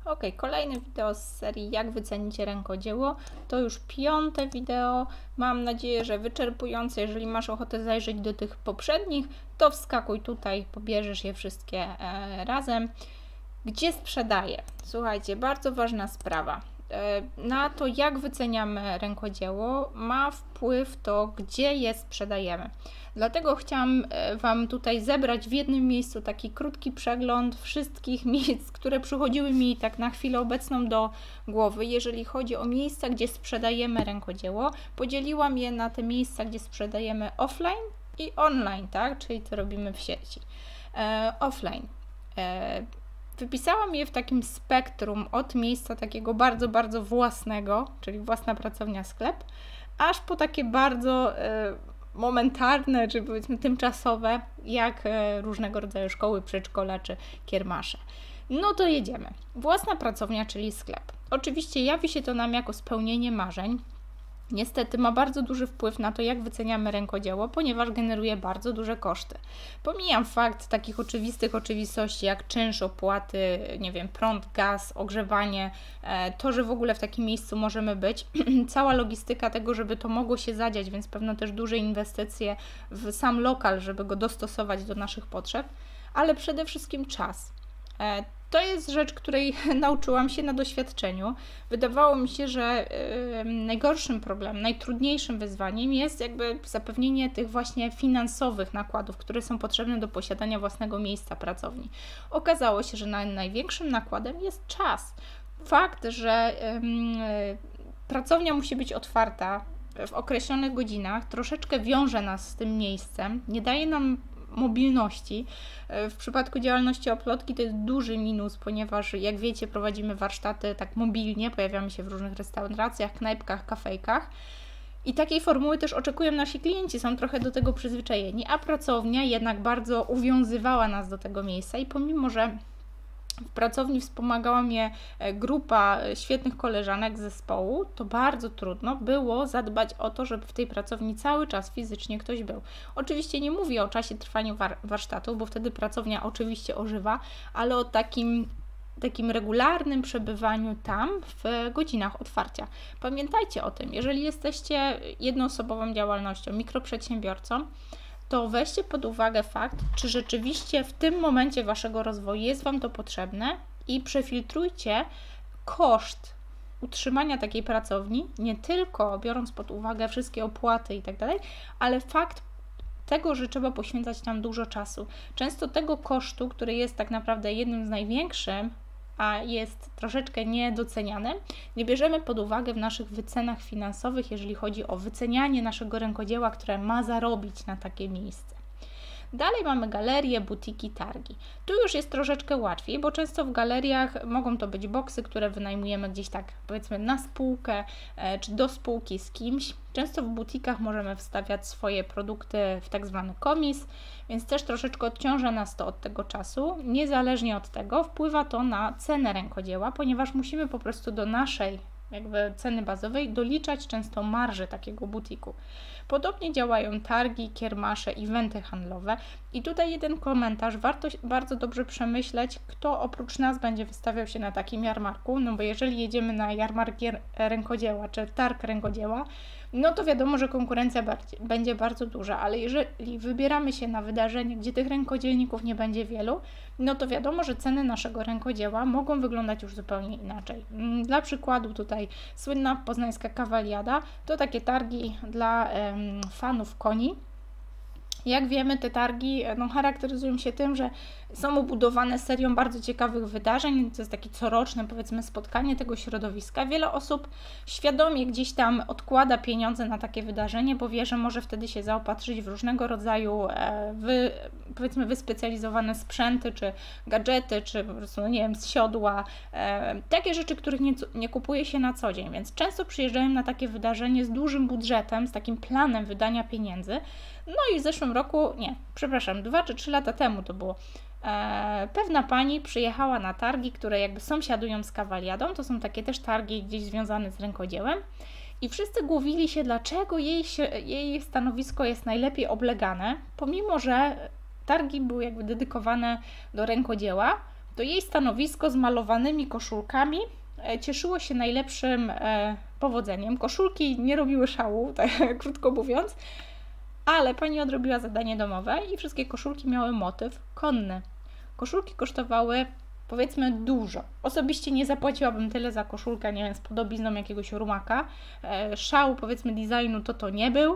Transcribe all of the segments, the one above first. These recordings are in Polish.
Ok, kolejne wideo z serii Jak wycenicie rękodzieło. To już 5. wideo. Mam nadzieję, że wyczerpujące. Jeżeli masz ochotę zajrzeć do tych poprzednich, to wskakuj tutaj, pobierzesz je wszystkie razem. Gdzie sprzedaję? Słuchajcie, bardzo ważna sprawa. Na to, jak wyceniamy rękodzieło, ma wpływ to, gdzie je sprzedajemy. Dlatego chciałam Wam tutaj zebrać w jednym miejscu taki krótki przegląd wszystkich miejsc, które przychodziły mi tak na chwilę obecną do głowy. Jeżeli chodzi o miejsca, gdzie sprzedajemy rękodzieło, podzieliłam je na te miejsca, gdzie sprzedajemy offline i online, tak? Czyli co robimy w sieci. Offline. Wypisałam je w takim spektrum od miejsca takiego bardzo, bardzo własnego, czyli własna pracownia, sklep, aż po takie bardzo momentarne, czy powiedzmy tymczasowe, jak różnego rodzaju szkoły, przedszkola czy kiermasze. No to jedziemy. Własna pracownia, czyli sklep. Oczywiście jawi się to nam jako spełnienie marzeń. Niestety ma bardzo duży wpływ na to, jak wyceniamy rękodzieło, ponieważ generuje bardzo duże koszty. Pomijam fakt takich oczywistych oczywistości jak czynsz, opłaty, nie wiem, prąd, gaz, ogrzewanie, to, że w ogóle w takim miejscu możemy być, cała logistyka tego, żeby to mogło się zadziać, więc pewno też duże inwestycje w sam lokal, żeby go dostosować do naszych potrzeb, ale przede wszystkim czas. To jest rzecz, której nauczyłam się na doświadczeniu. Wydawało mi się, że najgorszym problemem, najtrudniejszym wyzwaniem jest jakby zapewnienie tych właśnie finansowych nakładów, które są potrzebne do posiadania własnego miejsca pracowni. Okazało się, że największym nakładem jest czas. Fakt, że pracownia musi być otwarta w określonych godzinach, troszeczkę wiąże nas z tym miejscem, nie daje nam mobilności. W przypadku działalności oplotki to jest duży minus, ponieważ jak wiecie, prowadzimy warsztaty tak mobilnie, pojawiamy się w różnych restauracjach, knajpkach, kafejkach i takiej formuły też oczekują nasi klienci, są trochę do tego przyzwyczajeni, a pracownia jednak bardzo uwiązywała nas do tego miejsca i pomimo, że w pracowni wspomagała mnie grupa świetnych koleżanek z zespołu, to bardzo trudno było zadbać o to, żeby w tej pracowni cały czas fizycznie ktoś był. Oczywiście nie mówię o czasie trwania warsztatu, bo wtedy pracownia oczywiście ożywa, ale o takim regularnym przebywaniu tam w godzinach otwarcia. Pamiętajcie o tym, jeżeli jesteście jednoosobową działalnością, mikroprzedsiębiorcą, to weźcie pod uwagę fakt, czy rzeczywiście w tym momencie Waszego rozwoju jest Wam to potrzebne i przefiltrujcie koszt utrzymania takiej pracowni, nie tylko biorąc pod uwagę wszystkie opłaty i tak dalej, ale fakt tego, że trzeba poświęcać tam dużo czasu. Często tego kosztu, który jest tak naprawdę jednym z największych, a jest troszeczkę niedoceniane, nie bierzemy pod uwagę w naszych wycenach finansowych, jeżeli chodzi o wycenianie naszego rękodzieła, które ma zarobić na takie miejsce. Dalej mamy galerie, butiki, targi. Tu już jest troszeczkę łatwiej, bo często w galeriach mogą to być boksy, które wynajmujemy gdzieś tak powiedzmy na spółkę czy do spółki z kimś. Często w butikach możemy wstawiać swoje produkty w tak zwany komis, więc też troszeczkę odciąża nas to od tego czasu. Niezależnie od tego wpływa to na cenę rękodzieła, ponieważ musimy po prostu do naszej jakby ceny bazowej doliczać często marży takiego butiku. Podobnie działają targi, kiermasze, eventy handlowe i tutaj jeden komentarz, warto bardzo dobrze przemyśleć, kto oprócz nas będzie wystawiał się na takim jarmarku, no bo jeżeli jedziemy na jarmark rękodzieła czy targ rękodzieła, no to wiadomo, że konkurencja będzie bardzo duża, ale jeżeli wybieramy się na wydarzenie, gdzie tych rękodzielników nie będzie wielu, no to wiadomo, że ceny naszego rękodzieła mogą wyglądać już zupełnie inaczej. Dla przykładu tutaj słynna poznańska kawaliada to takie targi dla fanów koni. Jak wiemy, te targi charakteryzują się tym, że są obudowane serią bardzo ciekawych wydarzeń. To jest takie coroczne, powiedzmy, spotkanie tego środowiska. Wiele osób świadomie gdzieś tam odkłada pieniądze na takie wydarzenie, bo wie, że może wtedy się zaopatrzyć w różnego rodzaju powiedzmy wyspecjalizowane sprzęty, czy gadżety, czy po prostu, nie wiem, z siodła. Takie rzeczy, których nie kupuje się na co dzień, więc często przyjeżdżają na takie wydarzenie z dużym budżetem, z takim planem wydania pieniędzy. No i w zeszłym roku, 2 czy 3 lata temu to było, pewna pani przyjechała na targi, które jakby sąsiadują z kawaliadą, to są takie też targi gdzieś związane z rękodziełem i wszyscy głowili się, dlaczego jej stanowisko jest najlepiej oblegane, pomimo że targi były jakby dedykowane do rękodzieła, to jej stanowisko z malowanymi koszulkami cieszyło się najlepszym powodzeniem. Koszulki nie robiły szału, tak krótko mówiąc, ale pani odrobiła zadanie domowe i wszystkie koszulki miały motyw konny. Koszulki kosztowały, powiedzmy, dużo. Osobiście nie zapłaciłabym tyle za koszulkę, nie wiem, z podobizną jakiegoś rumaka. Szału, powiedzmy, designu to nie był,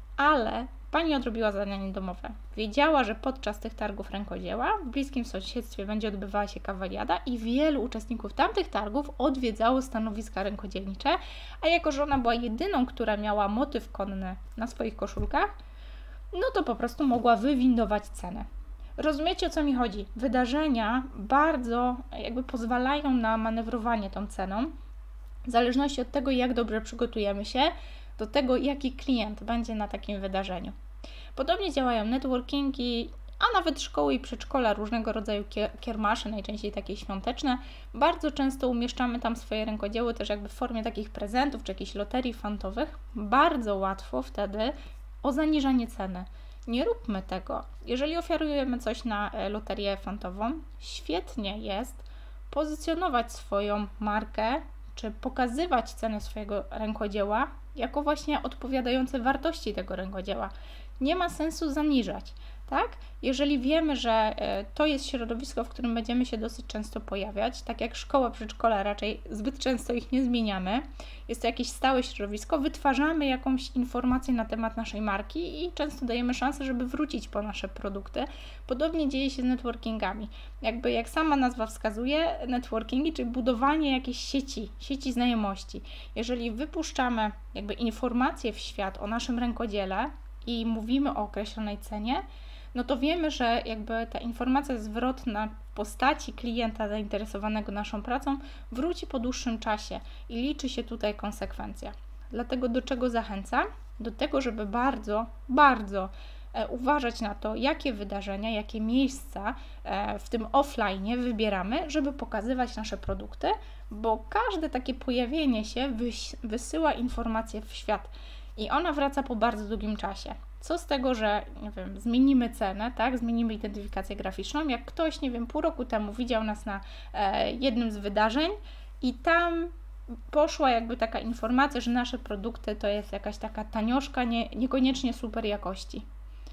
ale pani odrobiła zadanie domowe. Wiedziała, że podczas tych targów rękodzieła w bliskim sąsiedztwie będzie odbywała się kawaliada i wielu uczestników tamtych targów odwiedzało stanowiska rękodzielnicze, a jako że ona była jedyną, która miała motyw konny na swoich koszulkach, no to po prostu mogła wywindować cenę. Rozumiecie, o co mi chodzi? Wydarzenia bardzo jakby pozwalają na manewrowanie tą ceną, w zależności od tego, jak dobrze przygotujemy się do tego, jaki klient będzie na takim wydarzeniu. Podobnie działają networkingi, a nawet szkoły i przedszkola, różnego rodzaju kiermasze, najczęściej takie świąteczne. Bardzo często umieszczamy tam swoje rękodzieło też jakby w formie takich prezentów czy jakichś loterii fantowych. Bardzo łatwo wtedy o zaniżanie ceny. Nie róbmy tego. Jeżeli oferujemy coś na loterię fantową, świetnie jest pozycjonować swoją markę, czy pokazywać cenę swojego rękodzieła jako właśnie odpowiadające wartości tego rękodzieła. Nie ma sensu zaniżać, tak? Jeżeli wiemy, że to jest środowisko, w którym będziemy się dosyć często pojawiać, tak jak szkoła, przedszkola, raczej zbyt często ich nie zmieniamy, jest to jakieś stałe środowisko, wytwarzamy jakąś informację na temat naszej marki i często dajemy szansę, żeby wrócić po nasze produkty. Podobnie dzieje się z networkingami. Jakby jak sama nazwa wskazuje, networkingi, czyli budowanie jakiejś sieci znajomości. Jeżeli wypuszczamy jakby informacje w świat o naszym rękodziele i mówimy o określonej cenie, no to wiemy, że jakby ta informacja zwrotna w postaci klienta zainteresowanego naszą pracą wróci po dłuższym czasie i liczy się tutaj konsekwencja. Dlatego do czego zachęcam? Do tego, żeby bardzo uważać na to, jakie wydarzenia, jakie miejsca w tym offline wybieramy, żeby pokazywać nasze produkty, bo każde takie pojawienie się wysyła informację w świat i ona wraca po bardzo długim czasie. Co z tego, że nie wiem, zmienimy cenę, tak? Zmienimy identyfikację graficzną, jak ktoś, nie wiem, pół roku temu widział nas na jednym z wydarzeń i tam poszła jakby taka informacja, że nasze produkty to jest jakaś taka tanioszka, niekoniecznie super jakości.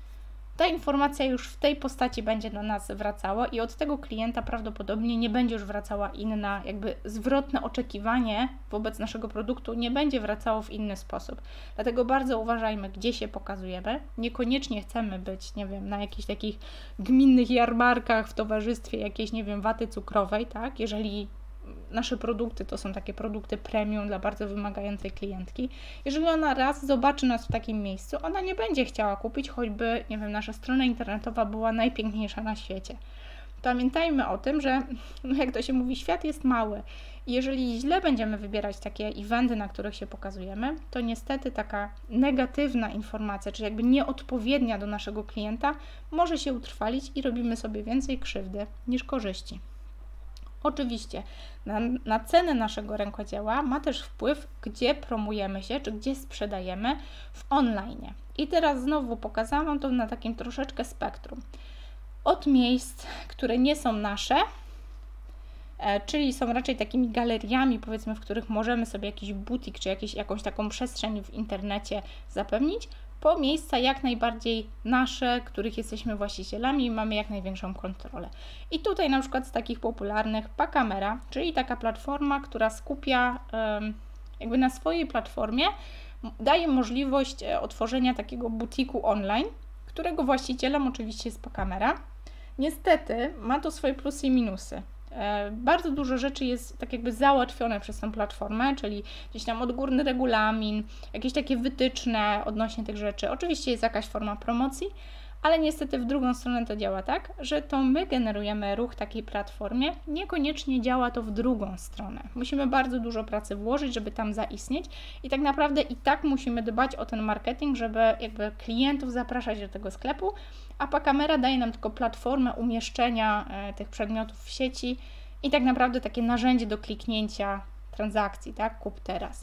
Ta informacja już w tej postaci będzie do nas wracała i od tego klienta prawdopodobnie nie będzie już wracała inna, jakby zwrotne oczekiwanie wobec naszego produktu nie będzie wracało w inny sposób. Dlatego bardzo uważajmy, gdzie się pokazujemy. Niekoniecznie chcemy być, nie wiem, na jakichś takich gminnych jarmarkach w towarzystwie jakiejś, nie wiem, waty cukrowej, tak? Jeżeli nasze produkty to są takie produkty premium dla bardzo wymagającej klientki. Jeżeli ona raz zobaczy nas w takim miejscu, ona nie będzie chciała kupić, choćby, nie wiem, nasza strona internetowa była najpiękniejsza na świecie. Pamiętajmy o tym, że, no jak to się mówi, świat jest mały. I jeżeli źle będziemy wybierać takie eventy, na których się pokazujemy, to niestety taka negatywna informacja, czyli jakby nieodpowiednia do naszego klienta, może się utrwalić i robimy sobie więcej krzywdy niż korzyści. Oczywiście na cenę naszego rękodzieła ma też wpływ, gdzie promujemy się, czy gdzie sprzedajemy w online. I teraz znowu pokazałam to na takim troszeczkę spektrum. Od miejsc, które nie są nasze, czyli są raczej takimi galeriami, powiedzmy, w których możemy sobie jakiś butik, czy jakąś taką przestrzeń w internecie zapewnić, po miejsca jak najbardziej nasze, których jesteśmy właścicielami i mamy jak największą kontrolę. I tutaj na przykład z takich popularnych Pacamera, czyli taka platforma, która skupia jakby na swojej platformie, daje możliwość otworzenia takiego butiku online, którego właścicielem oczywiście jest Pacamera. Niestety ma to swoje plusy i minusy. Bardzo dużo rzeczy jest tak jakby załatwione przez tę platformę, czyli gdzieś tam odgórny regulamin, jakieś takie wytyczne odnośnie tych rzeczy. Oczywiście jest jakaś forma promocji, ale niestety w drugą stronę to działa tak, że to my generujemy ruch takiej platformie, niekoniecznie działa to w drugą stronę. Musimy bardzo dużo pracy włożyć, żeby tam zaistnieć i tak naprawdę i tak musimy dbać o ten marketing, żeby jakby klientów zapraszać do tego sklepu, a Pacamera daje nam tylko platformę umieszczenia tych przedmiotów w sieci i tak naprawdę takie narzędzie do kliknięcia transakcji, tak? Kup teraz.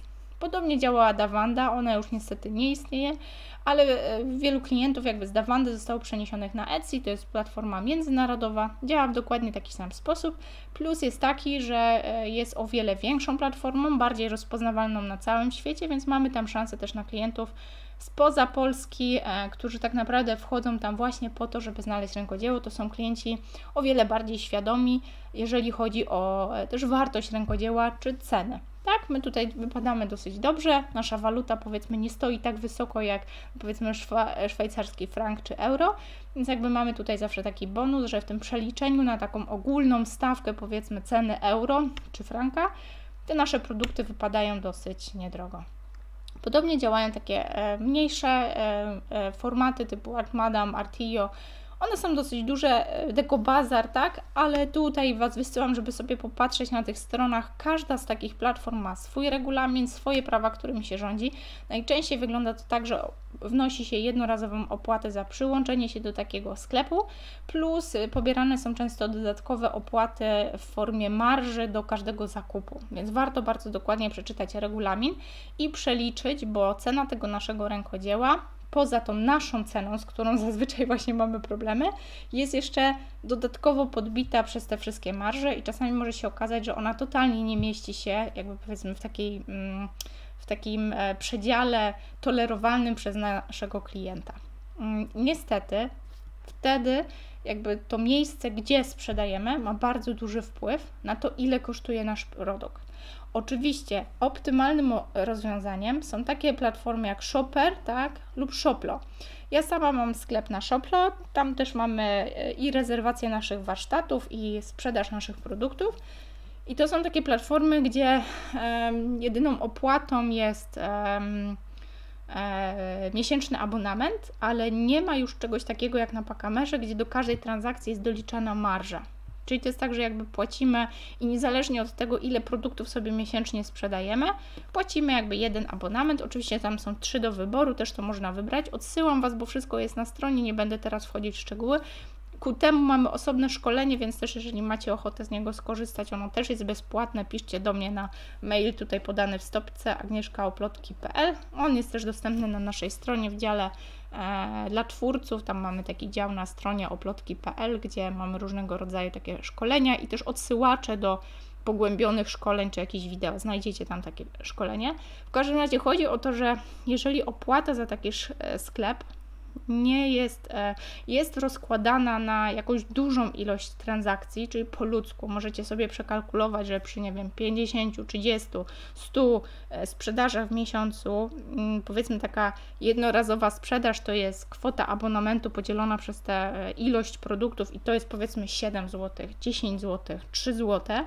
Podobnie działała Davanda, ona już niestety nie istnieje, ale wielu klientów jakby z Davandy zostało przeniesionych na Etsy, to jest platforma międzynarodowa, działa w dokładnie taki sam sposób. Plus jest taki, że jest o wiele większą platformą, bardziej rozpoznawalną na całym świecie, więc mamy tam szansę też na klientów spoza Polski, którzy tak naprawdę wchodzą tam właśnie po to, żeby znaleźć rękodzieło. To są klienci o wiele bardziej świadomi, jeżeli chodzi o też wartość rękodzieła czy ceny. Tak, my tutaj wypadamy dosyć dobrze, nasza waluta powiedzmy nie stoi tak wysoko jak powiedzmy szwajcarski frank czy euro, więc jakby mamy tutaj zawsze taki bonus, że w tym przeliczeniu na taką ogólną stawkę powiedzmy ceny euro czy franka, te nasze produkty wypadają dosyć niedrogo. Podobnie działają takie mniejsze formaty typu Art Madame, Artillo. One są dosyć duże, Deco Bazar, tak? Ale tutaj Was wysyłam, żeby sobie popatrzeć na tych stronach. Każda z takich platform ma swój regulamin, swoje prawa, którymi się rządzi. Najczęściej wygląda to tak, że wnosi się jednorazową opłatę za przyłączenie się do takiego sklepu, plus pobierane są często dodatkowe opłaty w formie marży do każdego zakupu. Więc warto bardzo dokładnie przeczytać regulamin i przeliczyć, bo cena tego naszego rękodzieła, poza tą naszą ceną, z którą zazwyczaj właśnie mamy problemy, jest jeszcze dodatkowo podbita przez te wszystkie marże i czasami może się okazać, że ona totalnie nie mieści się jakby powiedzmy w takim przedziale tolerowalnym przez naszego klienta. Niestety wtedy jakby to miejsce, gdzie sprzedajemy, ma bardzo duży wpływ na to, ile kosztuje nasz produkt. Oczywiście optymalnym rozwiązaniem są takie platformy jak Shopper, tak, lub Shoplo. Ja sama mam sklep na Shoplo, tam też mamy i rezerwację naszych warsztatów, i sprzedaż naszych produktów. I to są takie platformy, gdzie jedyną opłatą jest miesięczny abonament, ale nie ma już czegoś takiego jak na Pakamerze, gdzie do każdej transakcji jest doliczana marża. Czyli to jest tak, że jakby płacimy i niezależnie od tego, ile produktów sobie miesięcznie sprzedajemy, płacimy jakby jeden abonament. Oczywiście tam są 3 do wyboru, też to można wybrać. Odsyłam Was, bo wszystko jest na stronie, nie będę teraz wchodzić w szczegóły. Ku temu mamy osobne szkolenie, więc też jeżeli macie ochotę z niego skorzystać, ono też jest bezpłatne, piszcie do mnie na mail tutaj podany w stopce agnieszkaoplotki.pl. On jest też dostępny na naszej stronie w dziale dla twórców, tam mamy taki dział na stronie oplotki.pl, gdzie mamy różnego rodzaju takie szkolenia i też odsyłacze do pogłębionych szkoleń czy jakieś wideo, znajdziecie tam takie szkolenie. W każdym razie chodzi o to, że jeżeli opłata za taki sklep nie jest rozkładana na jakąś dużą ilość transakcji, czyli po ludzku. Możecie sobie przekalkulować, że przy, nie wiem, 50, 30, 100 sprzedażach w miesiącu, powiedzmy taka jednorazowa sprzedaż to jest kwota abonamentu podzielona przez tę ilość produktów i to jest powiedzmy 7 zł, 10 zł, 3 zł,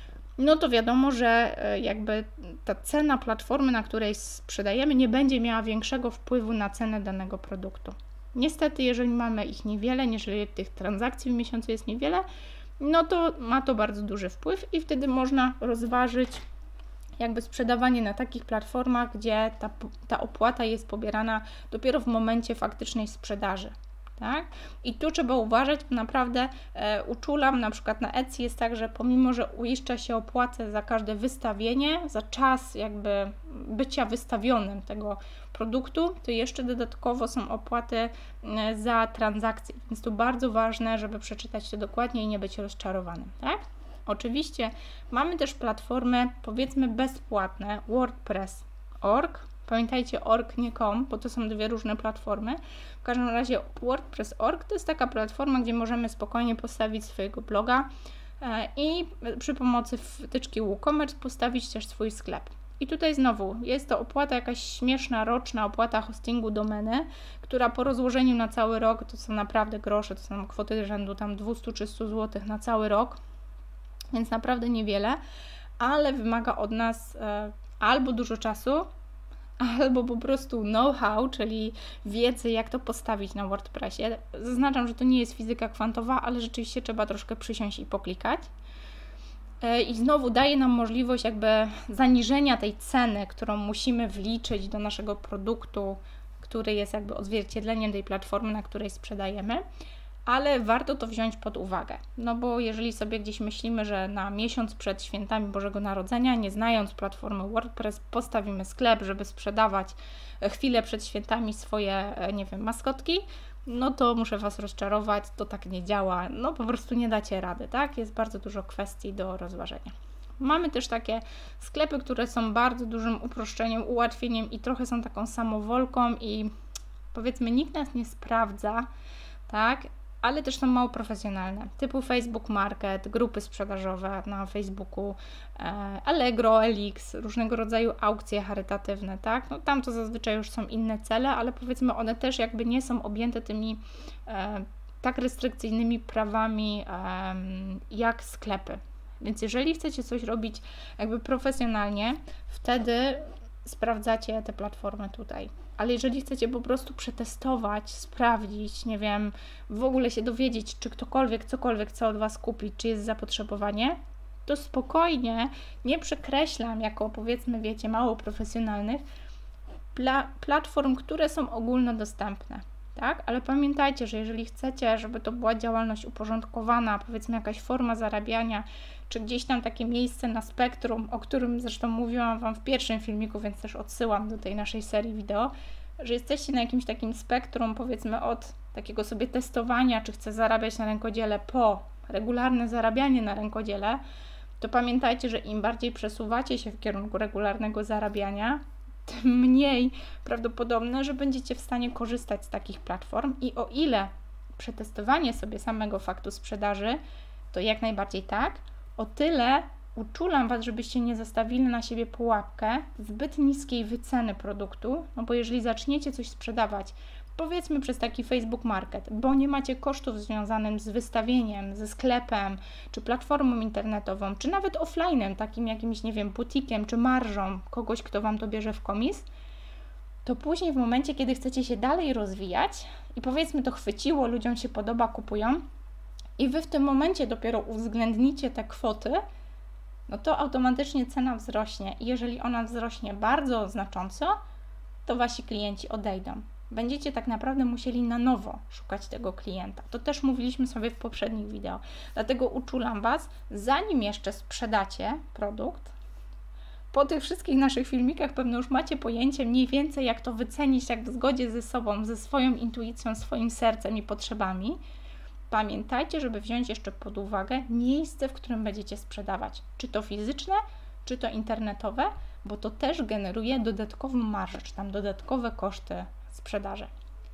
no to wiadomo, że jakby ta cena platformy, na której sprzedajemy, nie będzie miała większego wpływu na cenę danego produktu. Niestety, jeżeli mamy ich niewiele, jeżeli tych transakcji w miesiącu jest niewiele, no to ma to bardzo duży wpływ i wtedy można rozważyć jakby sprzedawanie na takich platformach, gdzie ta opłata jest pobierana dopiero w momencie faktycznej sprzedaży. Tak? I tu trzeba uważać, bo naprawdę uczulam, na przykład na Etsy jest tak, że pomimo, że uiszcza się opłatę za każde wystawienie, za czas jakby bycia wystawionym tego produktu, to jeszcze dodatkowo są opłaty za transakcje, więc to bardzo ważne, żeby przeczytać to dokładnie i nie być rozczarowanym, tak? Oczywiście mamy też platformy powiedzmy bezpłatne, WordPress.org. Pamiętajcie org, nie com, bo to są dwie różne platformy. W każdym razie WordPress.org to jest taka platforma, gdzie możemy spokojnie postawić swojego bloga i przy pomocy wtyczki WooCommerce postawić też swój sklep. I tutaj znowu jest to opłata jakaś śmieszna, roczna opłata hostingu domeny, która po rozłożeniu na cały rok to są naprawdę grosze, to są kwoty rzędu tam 200-300 zł na cały rok, więc naprawdę niewiele, ale wymaga od nas albo dużo czasu, albo po prostu know-how, czyli wiedzy, jak to postawić na WordPressie. Zaznaczam, że to nie jest fizyka kwantowa, ale rzeczywiście trzeba troszkę przysiąść i poklikać. I znowu daje nam możliwość jakby zaniżenia tej ceny, którą musimy wliczyć do naszego produktu, który jest jakby odzwierciedleniem tej platformy, na której sprzedajemy. ale warto to wziąć pod uwagę, no bo jeżeli sobie gdzieś myślimy, że na miesiąc przed świętami Bożego Narodzenia, nie znając platformy WordPress, postawimy sklep, żeby sprzedawać chwilę przed świętami swoje, nie wiem, maskotki, no to muszę Was rozczarować, to tak nie działa, no po prostu nie dacie rady, tak? Jest bardzo dużo kwestii do rozważenia. Mamy też takie sklepy, które są bardzo dużym uproszczeniem, ułatwieniem i trochę są taką samowolką i powiedzmy nikt nas nie sprawdza, tak? Ale też są mało profesjonalne, typu Facebook Market, grupy sprzedażowe na Facebooku, Allegro, Elix, różnego rodzaju aukcje charytatywne, tak? No tam to zazwyczaj już są inne cele, ale powiedzmy one też jakby nie są objęte tymi tak restrykcyjnymi prawami jak sklepy. Więc jeżeli chcecie coś robić jakby profesjonalnie, wtedy sprawdzacie te platformy tutaj. Ale jeżeli chcecie po prostu przetestować, sprawdzić, nie wiem, w ogóle się dowiedzieć, czy ktokolwiek, cokolwiek chce od Was kupić, czy jest zapotrzebowanie, to spokojnie, nie przekreślam jako powiedzmy, wiecie, mało profesjonalnych platform, które są ogólnodostępne. Tak? Ale pamiętajcie, że jeżeli chcecie, żeby to była działalność uporządkowana, powiedzmy jakaś forma zarabiania, czy gdzieś tam takie miejsce na spektrum, o którym zresztą mówiłam Wam w pierwszym filmiku, więc też odsyłam do tej naszej serii wideo, że jesteście na jakimś takim spektrum, powiedzmy od takiego sobie testowania, czy chcę zarabiać na rękodziele, po regularne zarabianie na rękodziele, to pamiętajcie, że im bardziej przesuwacie się w kierunku regularnego zarabiania, tym mniej prawdopodobne, że będziecie w stanie korzystać z takich platform i o ile przetestowanie sobie samego faktu sprzedaży, to jak najbardziej tak, o tyle uczulam Was, żebyście nie zostawili na siebie pułapkę zbyt niskiej wyceny produktu, no bo jeżeli zaczniecie coś sprzedawać, powiedzmy przez taki Facebook Market, bo nie macie kosztów związanych z wystawieniem, ze sklepem, czy platformą internetową, czy nawet offline'em, takim jakimś, nie wiem, butikiem, czy marżą kogoś, kto Wam to bierze w komis, to później w momencie, kiedy chcecie się dalej rozwijać i powiedzmy to chwyciło, ludziom się podoba, kupują i Wy w tym momencie dopiero uwzględnicie te kwoty, no to automatycznie cena wzrośnie i jeżeli ona wzrośnie bardzo znacząco, to Wasi klienci odejdą. Będziecie tak naprawdę musieli na nowo szukać tego klienta. To też mówiliśmy sobie w poprzednich wideo. Dlatego uczulam Was, zanim jeszcze sprzedacie produkt, po tych wszystkich naszych filmikach pewnie już macie pojęcie mniej więcej, jak to wycenić, jak w zgodzie ze sobą, ze swoją intuicją, swoim sercem i potrzebami. Pamiętajcie, żeby wziąć jeszcze pod uwagę miejsce, w którym będziecie sprzedawać. Czy to fizyczne, czy to internetowe, bo to też generuje dodatkową marżę, czy tam dodatkowe koszty sprzedaży.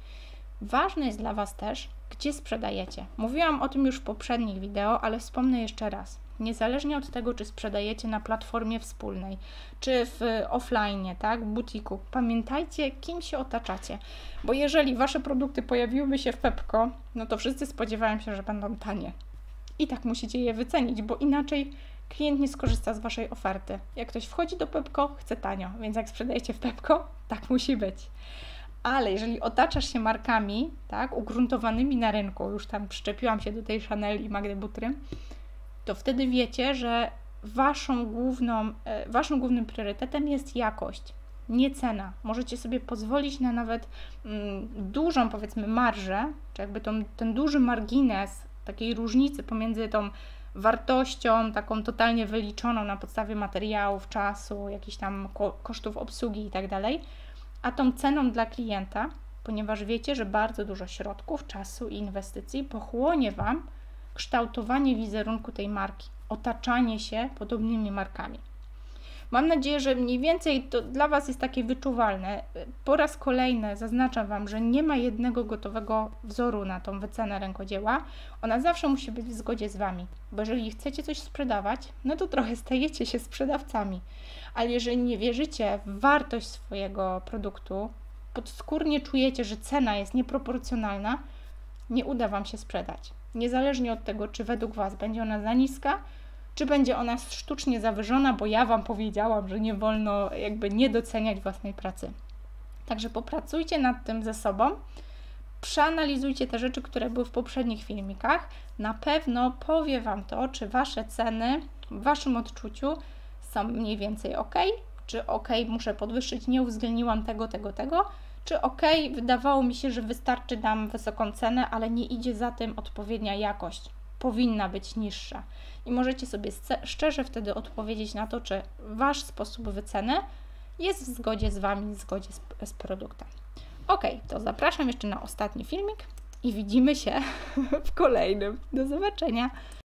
Ważne jest dla Was też, gdzie sprzedajecie. Mówiłam o tym już w poprzednich wideo, ale wspomnę jeszcze raz. Niezależnie od tego, czy sprzedajecie na platformie wspólnej, czy w offline, tak, w butiku, pamiętajcie, kim się otaczacie. Bo jeżeli Wasze produkty pojawiłyby się w Pepco, no to wszyscy spodziewają się, że będą tanie. I tak musicie je wycenić, bo inaczej klient nie skorzysta z Waszej oferty. Jak ktoś wchodzi do Pepco, chce tanio, więc jak sprzedajecie w Pepco, tak musi być. Ale jeżeli otaczasz się markami, tak, ugruntowanymi na rynku, już tam przyczepiłam się do tej Chanel i Magdy Butry, to wtedy wiecie, że waszym głównym priorytetem jest jakość, nie cena. Możecie sobie pozwolić na nawet dużą, powiedzmy, marżę, czy jakby ten duży margines takiej różnicy pomiędzy tą wartością taką totalnie wyliczoną na podstawie materiałów, czasu, jakichś tam kosztów obsługi i tak dalej, a tą ceną dla klienta, ponieważ wiecie, że bardzo dużo środków, czasu i inwestycji pochłonie Wam kształtowanie wizerunku tej marki, otaczanie się podobnymi markami. Mam nadzieję, że mniej więcej to dla Was jest takie wyczuwalne. Po raz kolejny zaznaczam Wam, że nie ma jednego gotowego wzoru na tą wycenę rękodzieła. Ona zawsze musi być w zgodzie z Wami, bo jeżeli chcecie coś sprzedawać, no to trochę stajecie się sprzedawcami. Ale jeżeli nie wierzycie w wartość swojego produktu, podskórnie czujecie, że cena jest nieproporcjonalna, nie uda Wam się sprzedać. Niezależnie od tego, czy według Was będzie ona za niska, czy będzie ona sztucznie zawyżona, bo ja Wam powiedziałam, że nie wolno jakby nie doceniać własnej pracy. Także popracujcie nad tym ze sobą, przeanalizujcie te rzeczy, które były w poprzednich filmikach. Na pewno powie Wam to, czy Wasze ceny w Waszym odczuciu są mniej więcej ok, czy ok, muszę podwyższyć, nie uwzględniłam tego, czy ok, wydawało mi się, że wystarczy nam wysoką cenę, ale nie idzie za tym odpowiednia jakość, powinna być niższa. I możecie sobie szczerze wtedy odpowiedzieć na to, czy Wasz sposób wyceny jest w zgodzie z Wami, w zgodzie z produktem. Ok, to zapraszam jeszcze na ostatni filmik i widzimy się w kolejnym. Do zobaczenia!